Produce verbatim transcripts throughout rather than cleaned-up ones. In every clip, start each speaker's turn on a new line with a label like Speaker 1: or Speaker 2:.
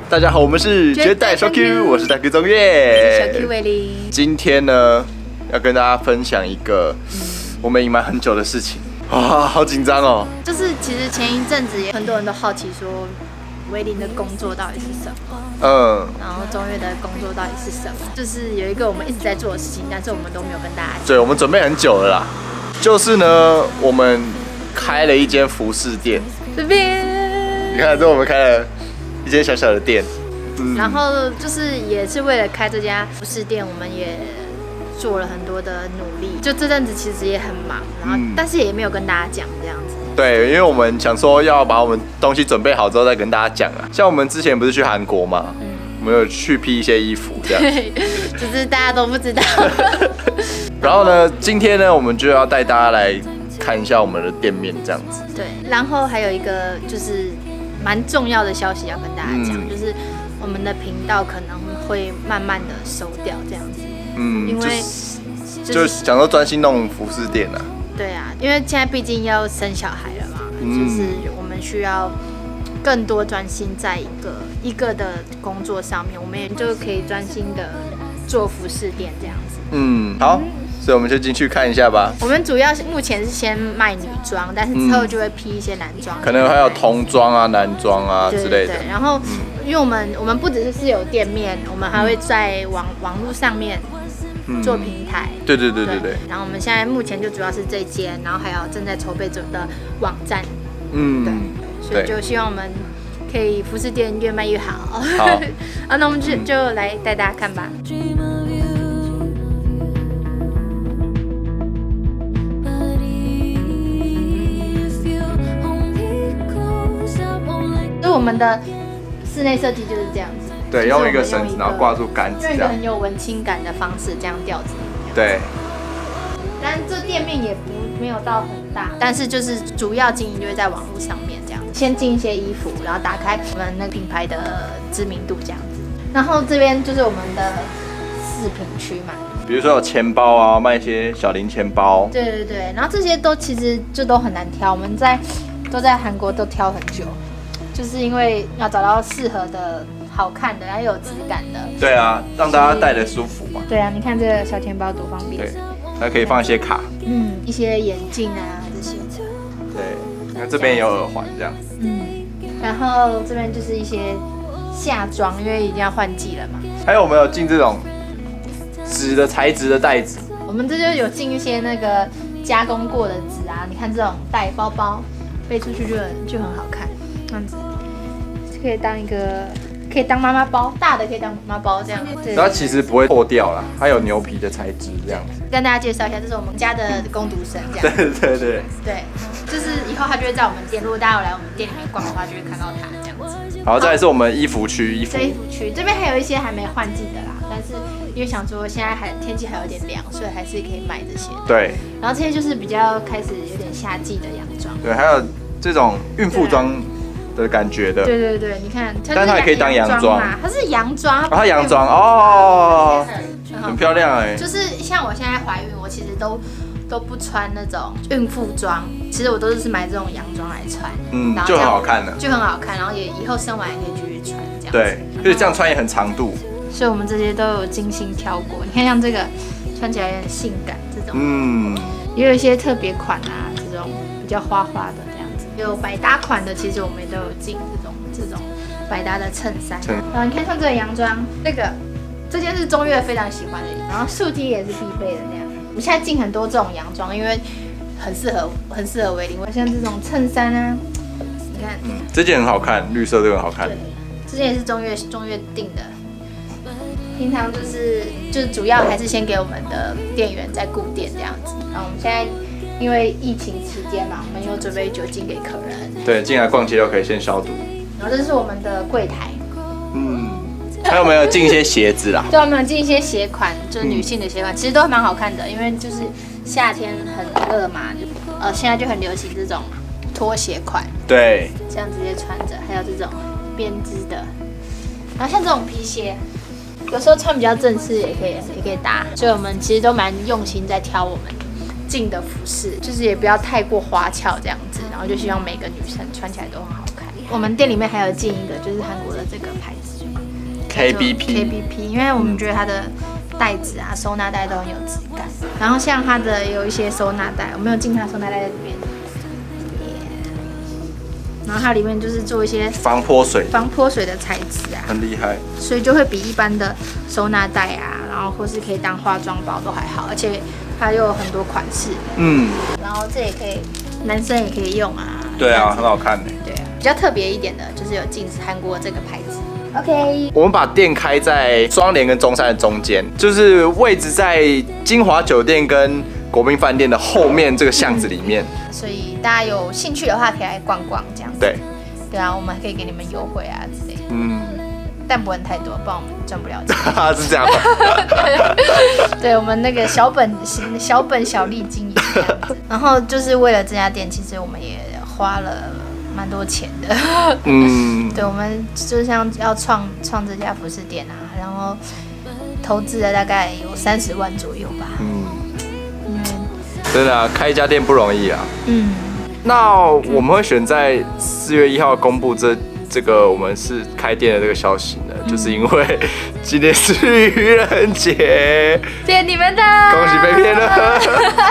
Speaker 1: 大家好，我们是绝代双 Q， 我是大 Q 宗岳，
Speaker 2: 小 Q 威林。
Speaker 1: 今天呢，要跟大家分享一个我们隐瞒很久的事情啊，好紧张哦。
Speaker 2: 就是其实前一阵子也很多人都好奇说，威林的工作到底是什么？
Speaker 1: 嗯，
Speaker 2: 然后宗岳的工作到底是什么？就是有一个我们一直在做的事情，但是我们都没有跟大家讲。
Speaker 1: 对，我们准备很久了啦。就是呢，我们开了一间服饰店。
Speaker 2: 这边，
Speaker 1: 你看，这我们开了一间小小的店。
Speaker 2: 嗯、然后就是也是为了开这家服饰店，我们也做了很多的努力。就这阵子其实也很忙，然后、嗯、但是也没有跟大家讲这样子。
Speaker 1: 对，因为我们想说要把我们东西准备好之后再跟大家讲啊。像我们之前不是去韩国嘛，嗯、我们有去批一些衣服这样。
Speaker 2: 对，只是大家都不知道。
Speaker 1: 然后呢，今天呢，我们就要带大家来看一下我们的店面这样子。
Speaker 2: 对，然后还有一个就是蛮重要的消息要跟大家讲，嗯、就是我们的频道可能会慢慢的收掉这样子。嗯，因为
Speaker 1: 就、就是、想说专心弄服饰店啊。
Speaker 2: 对啊，因为现在毕竟要生小孩了嘛，嗯、就是我们需要更多专心在一个一个的工作上面，我们也就可以专心的做服饰店这样子。嗯，
Speaker 1: 好。所以我们就进去看一下吧。
Speaker 2: 我们主要目前是先卖女装，但是之后就会批一些男装、嗯，
Speaker 1: 可能还有童装啊、男装啊之类的。
Speaker 2: 对，然后、嗯、因为我们我们不只是有店面，我们还会在网网络上面做平台。嗯、
Speaker 1: 对对对对 对, 对。
Speaker 2: 然后我们现在目前就主要是这间，然后还有正在筹备中的网站。嗯，对。所以就希望我们可以服饰店越卖越好。好，啊，那我们就就来带大家看吧。我们的室内设计就是这样子，
Speaker 1: 对，用一个绳子，然后挂住杆子，
Speaker 2: 用一个很有文青感的方式这样吊着。
Speaker 1: 对，
Speaker 2: 但这店面也不没有到很大，但是就是主要经营就会在网络上面这样子，先进一些衣服，然后打开我们那个品牌的知名度这样子。然后这边就是我们的饰品区嘛，
Speaker 1: 比如说有钱包啊，卖一些小零钱包。
Speaker 2: 对对对，然后这些都其实就都很难挑，我们在都在韩国都挑很久。就是因为要找到适合的、好看的，然后有质感的。对啊，
Speaker 1: 让大家戴得舒服嘛。
Speaker 2: 对啊，你看这个小钱包多方便。
Speaker 1: 对，还可以放一些卡。
Speaker 2: 嗯，一些眼镜啊这些。
Speaker 1: 对，那这边也有耳环这样。
Speaker 2: 嗯，然后这边就是一些夏装，因为已经要换季了嘛。
Speaker 1: 还有我们有进这种纸的材质的袋子。
Speaker 2: 我们这就有进一些那个加工过的纸啊，你看这种带包包背出去就很就很好看。这样子可以当一个，可以当妈妈包，大的可以当妈妈包这样。
Speaker 1: 它其实不会破掉啦，它有牛皮的材质这样子。
Speaker 2: 跟大家介绍一下，这是我们家的工读生这样。
Speaker 1: 对对对。
Speaker 2: 对，就是以后他就会在我们店，如果大家有来我们店里面逛的话，就会看到他这样子。
Speaker 1: 好，再来是我们衣服区，衣服。
Speaker 2: 这衣服区这边还有一些还没换季的啦，但是因为想说现在还天气还有点凉，所以还是可以买这些。
Speaker 1: 对。
Speaker 2: 然后这些就是比较开始有点夏季的洋装。
Speaker 1: 对，还有这种孕妇装。的感觉的，
Speaker 2: 对对对，你看，
Speaker 1: 但它也可以当洋装，
Speaker 2: 它是洋装，
Speaker 1: 它洋装哦，很漂亮哎。
Speaker 2: 就是像我现在怀孕，我其实都都不穿那种孕妇装，其实我都是买这种洋装来穿，
Speaker 1: 嗯，就很好看了，
Speaker 2: 就很好看，然后也以后生完也可以继续穿这样。
Speaker 1: 对，就是这样穿也很长度。
Speaker 2: 所以我们这些都有精心挑过，你看像这个穿起来也很性感，这种，嗯，也有一些特别款啊，这种比较花花的。有百搭款的，其实我们都有进这种这种百搭的衬衫。然后你看像这个洋装，这个这件是宗岳非常喜欢的，然后素 T 也是必备的那样。我们现在进很多这种洋装，因为很适合很适合威林。像这种衬衫啊，你看，
Speaker 1: 嗯，这件很好看，绿色这个很好看。
Speaker 2: 对，这件也是宗岳宗岳订的。平常就是就是主要还是先给我们的店员在顾店这样子。然后我们现在。因为疫情期间嘛，我们有准备酒精给客人。对，
Speaker 1: 进来逛街都可以先消毒。
Speaker 2: 然后这是我们的柜台。嗯，
Speaker 1: 还有没有进一些鞋子啦？
Speaker 2: 对，我们有进一些鞋款，就是女性的鞋款，嗯、其实都蛮好看的。因为就是夏天很热嘛，呃，现在就很流行这种拖鞋款。
Speaker 1: 对，
Speaker 2: 这样直接穿着，还有这种编织的。然后像这种皮鞋，有时候穿比较正式也可以，也可以搭。所以我们其实都蛮用心在挑我们进的服饰，就是也不要太过花俏这样子，然后就希望每个女生穿起来都很好看。我们店里面还有进一个就是韩国的这个牌子，
Speaker 1: K B P
Speaker 2: K B P， 因为我们觉得它的袋子啊、收纳袋都很有质感。然后像它的有一些收纳袋，我们有进它收纳袋在这边。然后它里面就是做一些
Speaker 1: 防泼水、
Speaker 2: 防泼水的材质啊，
Speaker 1: 很厉害，
Speaker 2: 所以就会比一般的收纳袋啊，然后或是可以当化妆包都还好，而且它又有很多款式，嗯，然后这也可以，男生也可以用啊，
Speaker 1: 对啊，很好看的，
Speaker 2: 对啊，比较特别一点的就是有进韩国这个牌子。OK，
Speaker 1: 我们把店开在双连跟中山的中间，就是位置在金华酒店跟国宾饭店的后面这个巷子里面，
Speaker 2: 嗯、所以大家有兴趣的话可以来逛逛这样子。
Speaker 1: 对，
Speaker 2: 对啊，我们还可以给你们优惠啊之类的。
Speaker 1: 嗯，
Speaker 2: 但不能太多，不然我们赚不了钱。
Speaker 1: 是这样吗？
Speaker 2: 对，我们那个小本小本小利经营这样子。然后就是为了这家店，其实我们也花了蛮多钱的。嗯，对，我们就像要创创这家服饰店啊，然后投资了大概有三十万左右吧。嗯。
Speaker 1: 真的啊，开一家店不容易啊。嗯，那我们会选在四月一号公布这这个我们是开店的这个消息呢，嗯、就是因为今天是愚人节，
Speaker 2: 骗你们的，
Speaker 1: 恭喜被骗了。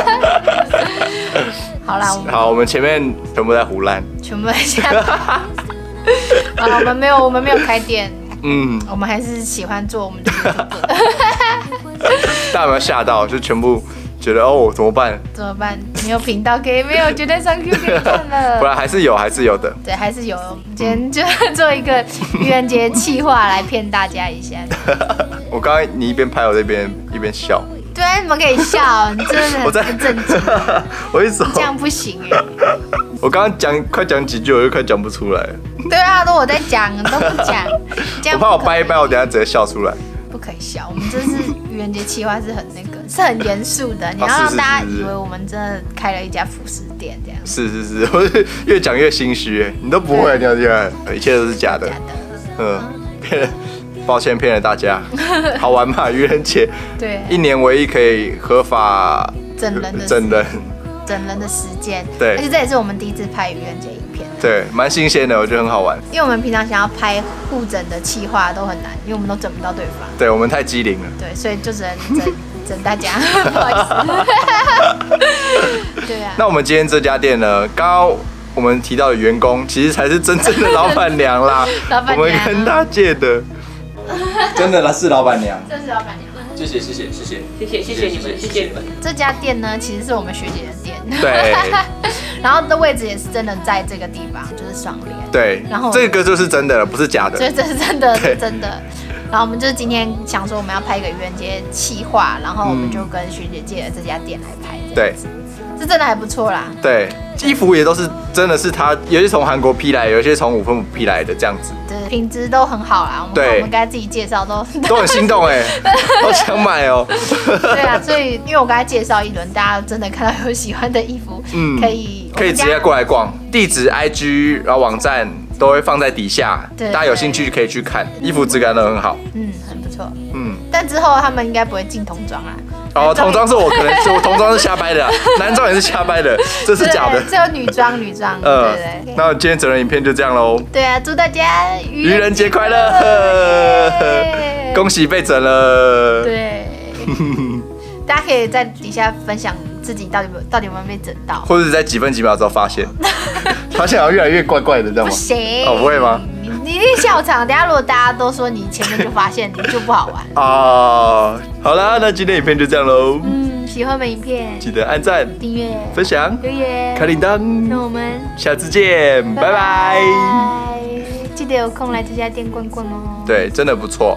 Speaker 2: 好啦，我们
Speaker 1: 好，我们前面全部在胡乱，
Speaker 2: 全部在瞎。好，我们没有，我们没有开店。嗯，我们还是喜欢做我们的 YouTube。
Speaker 1: 大家有没有吓到？就全部。觉得哦，怎么办？
Speaker 2: 怎么办？没有频道可以，没有绝对上 Q 可以看了。
Speaker 1: 不然还是有，还是有的。
Speaker 2: 对，还是有。我们今天就做一个愚人节企划来骗大家一下。
Speaker 1: 我刚刚你一边拍我这边一边笑。
Speaker 2: 对啊，你们可以笑，你真的很很震惊。
Speaker 1: 我一手
Speaker 2: 这样不行哎。
Speaker 1: 我刚刚讲快讲几句，我就快讲不出来。
Speaker 2: 对啊，都我在讲，都不讲。
Speaker 1: 我怕我掰一掰，我等下直接笑出来。
Speaker 2: 不可以笑，我们这是愚人节企划，是很那个，是很严肃的。你要让大家以为我们真的开了一家服饰店这样。
Speaker 1: 是是是，我越讲越心虚，你都不会，你要这样，一切都是假的。假的。嗯，骗人，抱歉骗了大家。好玩嘛，愚人节。对。一年唯一可以合法
Speaker 2: 整人的
Speaker 1: 整人
Speaker 2: 整人的时间。
Speaker 1: 对。
Speaker 2: 而且这也是我们第一次拍愚人节影片。
Speaker 1: 对，蛮新鲜的，我觉得很好玩。
Speaker 2: 因为我们平常想要拍互整的企划都很难，因为我们都整不到对方。
Speaker 1: 对，我们太机灵了。
Speaker 2: 对，所以就只能整整大家，不好意思。对啊。
Speaker 1: 那我们今天这家店呢？刚刚我们提到的员工，其实才是真正的老板娘啦。
Speaker 2: 老板娘。
Speaker 1: 我们跟他借的。真的啦，是老板娘。
Speaker 2: 真是老板娘。
Speaker 3: 谢谢谢谢谢谢
Speaker 4: 谢谢谢谢你们，谢谢你们。
Speaker 2: 这家店呢，其实是我们学姐的店。
Speaker 1: 对。
Speaker 2: 然后的位置也是真的在这个地方，就是双连。
Speaker 1: 对。然后这个就是真的了，不是假的。
Speaker 2: 所以这是真的，是真的。然后我们就是今天想说我们要拍一个愚人节企划，然后我们就跟学姐借了这家店来拍。对。是真的还不错啦。
Speaker 1: 对，衣服也都是真的是他，有些从韩国批来，有些从五分埔批来的这样子。
Speaker 2: 对，品质都很好啦。我们我们刚才自己介绍都
Speaker 1: 都很心动哎，好想买哦。
Speaker 2: 对啊，所以因为我刚才介绍一轮，大家真的看到有喜欢的衣服，嗯，可以
Speaker 1: 可以直接过来逛，地址、I G 然后网站都会放在底下，大家有兴趣可以去看，衣服质感都很好。
Speaker 2: 嗯，很不错。嗯，但之后他们应该不会进童装啦。
Speaker 1: 哦，童装是我可能是我童装是瞎掰的，男装也是瞎掰的，这是假的。
Speaker 2: 只有女装，女装。嗯，对对。
Speaker 1: 那今天整人影片就这样喽。
Speaker 2: 对啊，祝大家
Speaker 1: 愚人节快乐！恭喜被整了。
Speaker 2: 对。大家可以在底下分享自己到底有到底有没有被整到，
Speaker 1: 或者是在几分几秒之后发现，发现好像越来越怪怪的，这样吗？
Speaker 2: 不行。
Speaker 1: 哦，不会吗？
Speaker 2: 你一定笑场，等下如果大家都说你前面就发现，你就不好玩
Speaker 1: 哦。好啦，那今天影片就这样喽。
Speaker 2: 嗯，喜欢我们影片
Speaker 1: 记得按赞、
Speaker 2: 订阅、
Speaker 1: 分享、
Speaker 2: 留言、
Speaker 1: 开铃铛。
Speaker 2: 那我们
Speaker 1: 下次见，拜拜。
Speaker 2: 记得有空来这家店逛逛哦。
Speaker 1: 对，真的不错。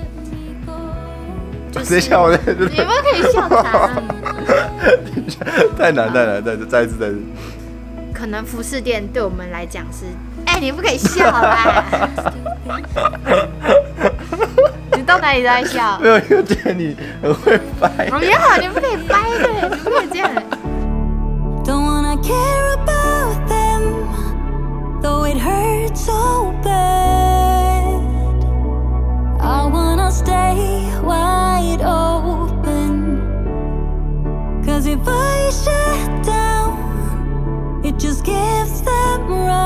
Speaker 2: 等一下，我在这。你们可以笑场。
Speaker 1: 太难太难，再再一次再一次。
Speaker 2: 可能服饰店对我们来讲是，哎、欸，你不可以笑啦！你到哪里都在笑？
Speaker 1: 没有，因为觉得你很会掰。
Speaker 2: 不要，你不可以掰的，你不可以这样。Don't wanna care about them, though it hurts so bad. I wanna stay wide open, 'cause if I shut down, it just gives them right.